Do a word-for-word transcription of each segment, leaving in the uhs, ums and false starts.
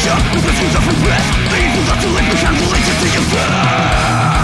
devastation, the bliss goes every breath. The evil that you leave behind will lead you to your death.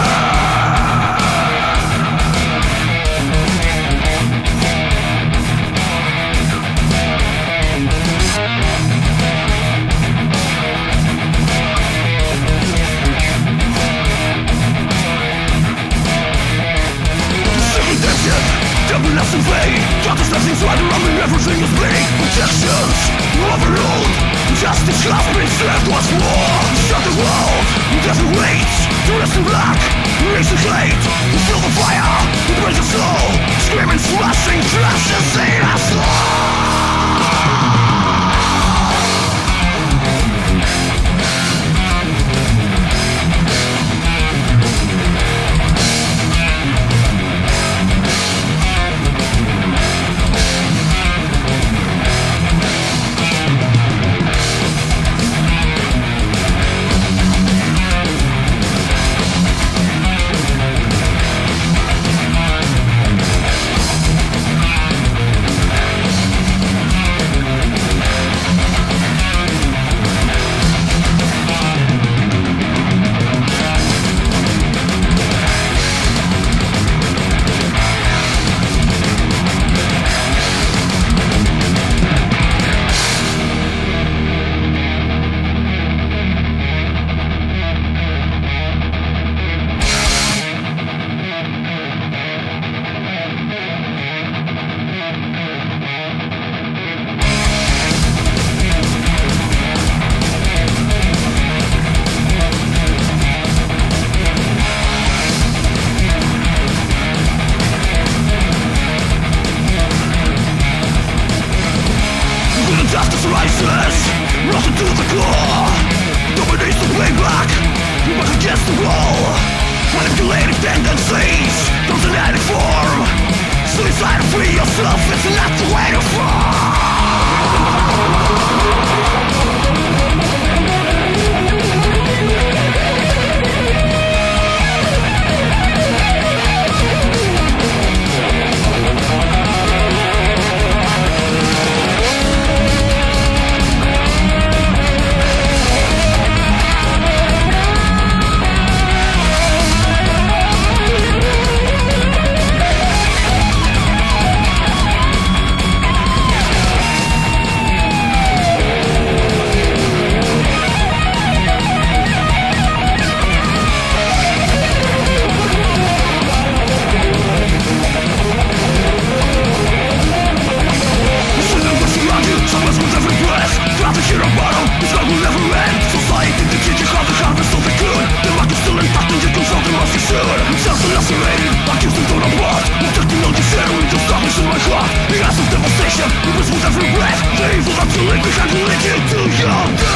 Everlasting vain, justice nothing's right around me, everything is bleeding. Protections overruled, justice has been served once more. Shut the world, death awaits, the rest in black, raise the hate, feel the fire, break the soul, screaming, slashing, crashes in our soul. Justice rises, rotten to the core. Nobody needs to play back, but against the wall. Manipulative tendencies, don't deny the form. Suicide, free yourself, it's not the way to fall. The evil that you leave behind will lead you to your death.